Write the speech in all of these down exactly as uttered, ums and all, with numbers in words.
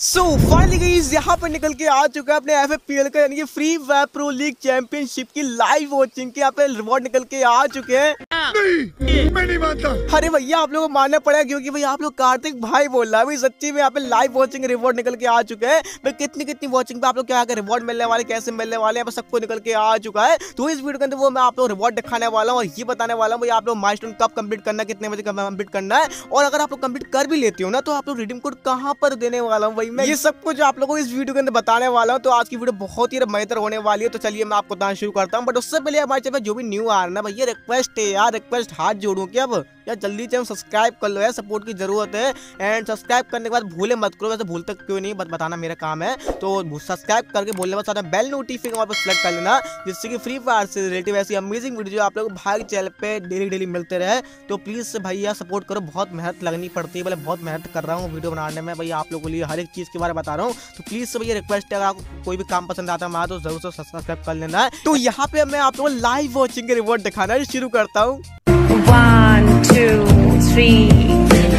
So finally guys यहाँ पर निकल के आ चुका है अपने एफ एफ पी एल का यानी कि Free Fire Pro League championship की लाइव वॉचिंग के यहाँ पे रिवॉर्ड निकल के आ चुके हैं। नहीं, मैं नहीं मानता। अरे भैया आप लोगों को मानना पड़ेगा क्योंकि भाई आप लोग कार्तिक भाई बोल रहा है भाई सच्ची में यहाँ पे लाइव वॉचिंग रिवॉर्ड निकल के आ चुके हैं। भाई कितनी कितनी वॉचिंग पे आप लोग क्या रिवॉर्ड मिलने वाले कैसे मिलने वाले यहाँ पे सबको निकल के आ चुका है। तो इस वीडियो के अंदर वो मैं आप लोग रिवॉर्ड दिखाने वाला हूँ और ये बताने वाला हूँ भाई आप लोग माइलस्टोन कब कंप्लीट करना है, कितने बजे कंप्लीट करना है, और अगर आप लोग कंप्लीट कर भी लेते हो ना तो आप लोग रिडीम कोड कहाँ पर देने वाला हूँ भाई मैं ये सब कुछ आप लोगों को इस वीडियो के अंदर बताने वाला हूँ। तो आज की वीडियो बहुत ही मजेदार होने वाली है। तो चलिए मैं आपको बताना शुरू करता हूँ, बट उससे पहले हमारे चैनल जो भी न्यू आ रहा है ना भैया रिक्वेस्ट है यार, रिक्वेस्ट हाथ जोड़ूं क्या अब यार, जल्दी चैनल सब्सक्राइब कर लो यार, सपोर्ट की जरूरत है। एंड सब्सक्राइब करने के बाद भूले मत करो, वैसे भूल तक क्यों नहीं बत बताना मेरा काम है। तो सब्सक्राइब करके बोलने के बाद बेल नोटिफिकेशन वहाँ पर सेलेक्ट कर लेना, जिससे कि फ्री फायर से रिलेटिव ऐसी अमेजिंग वीडियो जो आप लोगों को भाई चैनल पे डेली डेली मिलते रहे। तो प्लीज भैया सपोर्ट करो, बहुत मेहनत लगनी पड़ती है, मतलब बहुत मेहनत कर रहा हूँ वीडियो बनाने में भैया, आप लोगों के लिए हर एक चीज के बारे में बता रहा हूँ। तो प्लीज से भैया रिक्वेस्ट है, अगर आपको कोई भी काम पसंद आता है तो जरूर से सब्सक्राइब कर लेना है। तो यहाँ पे मैं आप लोगों को लाइव वॉचिंग के रिवॉर्ड दिखाना शुरू करता हूँ। One, two, three.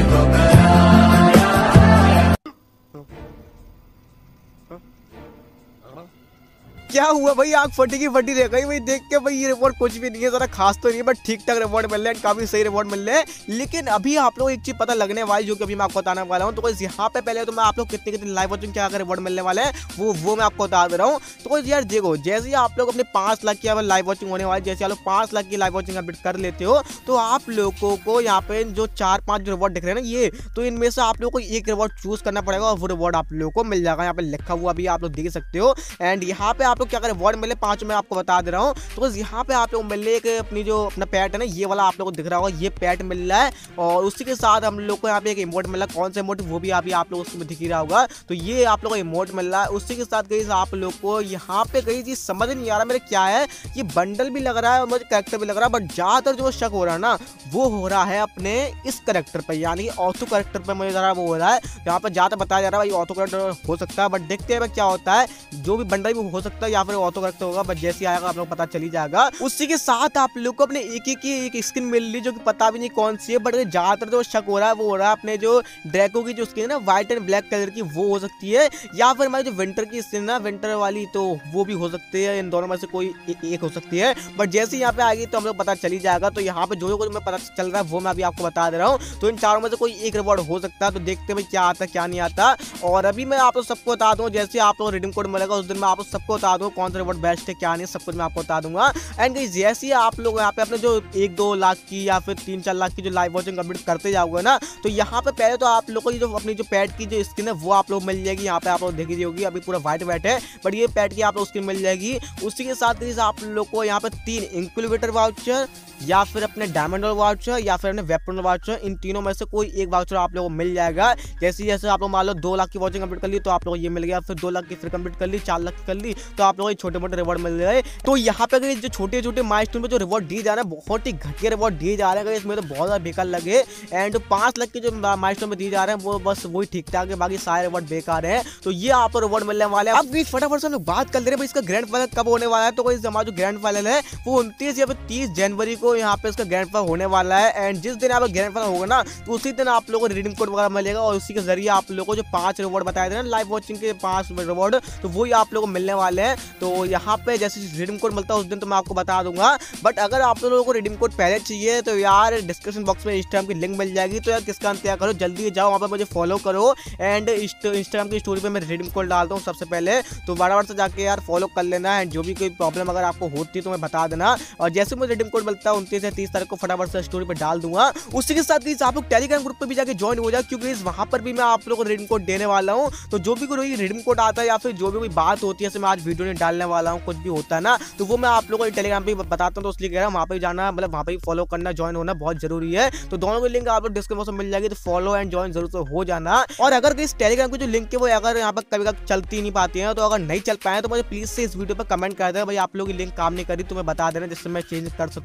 क्या हुआ भाई, आग फटी की फटी रह गई भाई देख के भाई। ये रिवॉर्ड कुछ भी नहीं है, जरा खास तो नहीं है, बट ठीक ठाक रिवॉर्ड मिल रहे हैं, काफी सही रिवॉर्ड मिल रहे हैं। लेकिन अभी आप लोग एक चीज पता लगने वाली जो कि अभी मैं आपको बताने वाला हूँ। तो कोई यहाँ पे पहले तो मैं आप लोग कितने कितने लाइव वॉचिंग क्या रिवॉर्ड मिलने वाले हैं वो वो मैं आपको बता दे रहा हूँ। तो कोई यार देखो, जैसे ही आप लोग अपने पांच लाख की लाइव वॉचिंग होने वाली, जैसे आप लोग पांच लाख की लाइव वॉचिंग कंप्लीट कर लेते हो तो आप लोगों को यहाँ पे जो चार पांच जो रिवॉर्ड दिख रहे हैं ना ये, तो इनमें से आप लोगों को एक रिवॉर्ड चूज करना पड़ेगा और वो रिवॉर्ड आप लोगों को मिल जाएगा। यहाँ पे लिखा हुआ भी आप लोग देख सकते हो। एंड यहाँ पे आप लोग क्या रिवॉर्ड मिले पांच मैं आपको बता दे रहा हूँ। तो यहाँ पे आप लोग मिल रहे एक अपनी जो अपना पैट है ना, ये वाला आप लोगों को दिख रहा होगा, ये पैट मिल रहा है। और उसी के साथ हम लोग को यहाँ पे एक इमोट मिल रहा है, कौन सा इमोट वो भी अभी आप लोग उसमें दिख ही रहा होगा। तो ये आप लोग को इमोट मिल रहा है। उसी के साथ गई आप लोग को यहाँ पे कई चीज समझ नहीं आ रहा मेरे क्या है, ये बंडल भी लग रहा है और मुझे कैरेक्टर भी लग रहा है, बट ज्यादातर जो शक हो रहा है ना वो हो रहा है अपने इस कैरेक्टर पर, यानी ऑथो कैरेक्टर पर मुझे जरा वो हो रहा है। यहाँ पे ज्यादा बताया जा रहा है भाई ऑथो कैरेक्टर हो सकता है, बट देखते हैं क्या होता है। जो भी बंडल भी हो सकता है या फिर ऑथो कैरेक्टर होगा, बट जैसे आएगा आप लोग पता चली जाएगा। उसी के साथ आप लोग को अपने एक एक की एक स्किन मिल रही जो कि पता भी नहीं कौन सी है, बट ज्यादातर जो शक हो रहा है वो हो रहा है अपने जो ड्रैको की जो स्किन है ना व्हाइट एंड ब्लैक कलर की, वो हो सकती है, या फिर हमारी जो विंटर की स्किन है विंटर वाली, तो वो भी हो सकती है। इन दोनों में से कोई एक हो सकती है, बट जैसे यहाँ पे आएगी तो हम लोग पता चली जाएगा। तो यहाँ पे जो जो कुछ मैं पता चल रहा है वो मैं अभी आपको बता दे रहा हूँ। तो इन चारों में से कोई एक रिवॉर्ड हो सकता है, तो देखते हैं क्या आता है क्या नहीं आता। और अभी मैं आप लोग सबको बता दूँ, जैसे आप लोग रिडीम कोड मिलेगा उस दिन मैं आप लोग सबको बता दूँ कौन सा रिवॉर्ड बेस्ट है क्या नहीं, सब कुछ मैं आपको बता दूंगा। एंड जैसे ही आप लोग यहाँ पे अपने जो एक दो लाख की या फिर तीन चार लाख की जो लाइव वॉचिंग कंप्लीट करते जाओगे ना, तो यहाँ पे पहले तो आप लोग को जो अपनी जो पैट की जो स्किन है वो आप लोग मिल जाएगी। यहाँ पे आप लोग देखी होगी अभी पूरा व्हाइट व्हाइट है, बट ये पैट की आप लोग स्किन मिल जाएगी। उसी के साथ आप लोग को यहाँ पे तीन इंक्यूबेटर वाउचर या फिर अपने डायमंड वाउचर या फिर अपने वेपन वाउचर, इन तीनों में से कोई एक वाउचर आप लोगों को मिल जाएगा। जैसे जैसे आप लोग मान लो दो लाख की वॉचिंग कंप्लीट कर ली तो आप लोग ये मिल गया, फिर दो लाख की फिर कंप्लीट कर ली, चार लाख की कर ली तो आप लोगों को छोटे मोटे रिवॉर्ड मिल गए। तो यहाँ पे जो छोटे छोटे माइलस्टोन पे जो रिवॉर्ड दिए जा रहे हैं बहुत ही घटिया रिवॉर्ड दिए जा रहे हैं, इसमें तो बहुत ज्यादा बेकार लगे। एंड पांच लाख के जो माइलस्टोन पे दिए जा रहे हैं वो बस वही ठीक ठाक है, बाकी सारे रिवॉर्ड बेकार है। तो ये आपको रिवॉर्ड मिलने वाले हैं। अब फटाफट से हम लोग बात कर ले रहे हैं इसका ग्रैंड फाइनल कब होने वाला है। तो हमारा जो ग्रैंड फाइनल है वो उनतीस या फिर तीस जनवरी को यहाँ पे इसका ग्रैंड फाइनल होने वाला है। एंड जिस दिन आप ग्रैंड फाइनल होगा ना तो उसी दिन आप लोगों को रिडीम कोड वगैरह मिलेगा और उसी के जरिए आप लोगों को जो पांच रिवॉर्ड बताए थे ना लाइव वॉचिंग के पांच रिवॉर्ड, तो वही आप लोगों को मिलने वाले हैं। तो यहाँ पे जैसे रिडीम कोड मिलता है उस दिन तो मैं आपको बता दूंगा, बट अगर आप लोगों को रिडीम कोड पहले चाहिए तो यार डिस्क्रिप्शन बॉक्स में इंस्टाग्राम की लिंक मिल जाएगी। तो यार किसका इंतजार करो, जल्दी जाओ वहाँ पर मुझे फॉलो करो। एंड इंस्टाग्राम की स्टोरी पे मैं रिडीम कोड डालता हूँ सबसे पहले, तो बराबर से जाके यार फॉलो कर लेना है। जो भी कोई प्रॉब्लम अगर आपको होती है तो मैं बता देना, और जैसे मुझे रिडीम कोड मिलता है उनतीस से तीस तारीख को फटाफट से स्टोरी पे डाल दूंगा। उसी के साथ आप लोग टेलीग्राम ग्रुप पे भी जाके ज्वाइन हो जाए, क्योंकि वहां पर भी मैं आप लोगों को रिडीम कोड देने वाला हूँ। तो जो भी कोई रिडीम कोड आता है या फिर जो भी कोई बात होती है मैं आज वीडियो में डालने वाला हूँ, कुछ भी होता है ना तो वो मैं आप लोगों को टेलीग्राम पे बताता हूँ। तो इसलिए कह रहा हूँ वहाँ पे जाना, मतलब वहाँ पे फॉलो करना, ज्वाइन होना बहुत जरूरी है। तो दोनों की लिंक आप लोग डिस्क्रिप्शन में मिल जाएगी, तो फॉलो एंड ज्वाइन जरूर से हो जाना। और अगर इस टेलीग्राम की जो लिंक है वो अगर यहाँ पर कभी कभी चलती नहीं पाती है, तो अगर नहीं चल पाए तो मुझे प्लीज से इस वीडियो पर कमेंट कर दे भाई आप लोग की लिंक काम नहीं करी, तो मैं बता देना जिससे मैं चेंज कर सकूँ।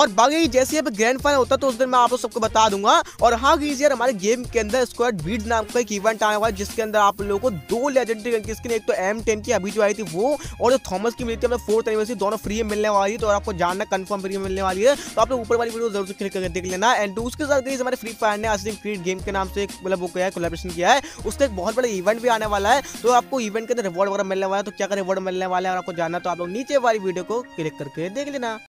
और बाकी जैसे अब ग्रैंड फाइनल होता है तो उस दिन मैं आप लोग सबको बता दूंगा। और हाँ गाइस यार, हमारे गेम के अंदर स्क्वाड बीट्स नाम का एक इवेंट आने वाला है जिसके अंदर आप लोगों को दो लेजेंडरी गन की स्किन, एक तो एम टेन की अभी जो आई थी वो, और जो थॉमस की मिलती है मतलब फोर्थ एनिवर्सरी, दोनों फ्री में मिलने वाली है। तो आपको जानना कंफर्म फ्री में मिलने वाली है, तो आप लोग ऊपर वाली वीडियो जरूर से क्लिक करके देख लेना। एंड उसके साथ गाइस हमारे फ्री फायर ने असिंग क्रीड गेम के नाम से एक मतलब वो क्या है कोलैबोरेशन किया है, उसका एक बहुत बड़ा इवेंट भी आने वाला है। तो आपको इवेंट के अंदर रिवॉर्ड वगैरह मिलने वाला है, तो क्या क्या रिवॉर्ड मिलने वाला है और आपको जानना तो आप लोग नीचे वाली वीडियो को क्लिक करके देख लेना।